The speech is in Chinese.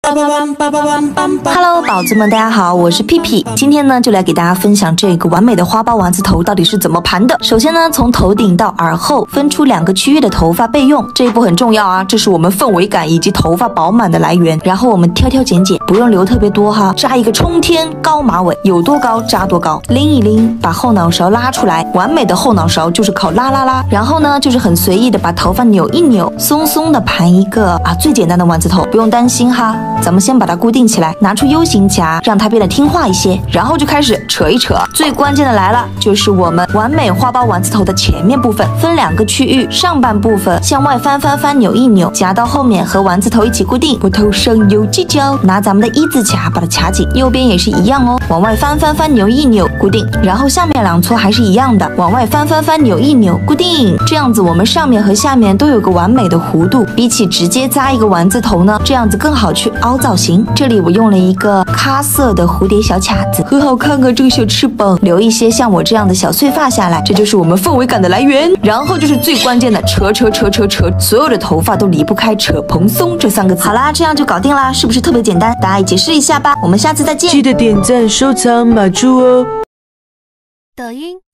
Hello， 宝子们，大家好，我是屁屁。今天呢，就来给大家分享这个完美的花苞丸子头到底是怎么盘的。首先呢，从头顶到耳后分出2个区域的头发备用，这一步很重要啊，这是我们氛围感以及头发饱满的来源。然后我们挑挑拣拣，不用留特别多哈，扎一个冲天高马尾，有多高扎多高，拎一拎，把后脑勺拉出来。完美的后脑勺就是靠拉。然后呢，就是很随意的把头发扭一扭，松松的盘一个最简单的丸子头，不用担心哈。咱们先把它固定起来，拿出 U 型夹，让它变得听话一些，然后就开始扯一扯。最关键的来了，就是我们完美花苞丸子头的前面部分，分2个区域，上半部分向外翻扭一扭，夹到后面和丸子头一起固定。我头上有犄角，拿咱们的1字卡把它卡紧，右边也是一样哦，往外翻扭一扭，固定。然后下面2撮还是一样的，往外翻扭一扭，固定。这样子我们上面和下面都有个完美的弧度，比起直接扎一个丸子头呢，这样子更好去凹造型。这里我用了一个咖色的蝴蝶小卡子，很好看啊，这个小翅膀，留一些像我这样的小碎发下来，这就是我们氛围感的来源。然后就是最关键的扯，所有的头发都离不开扯蓬松这3个字。好啦，这样就搞定啦，是不是特别简单？大家一起试一下吧，我们下次再见。 记得点赞、收藏、码住哦。 抖音。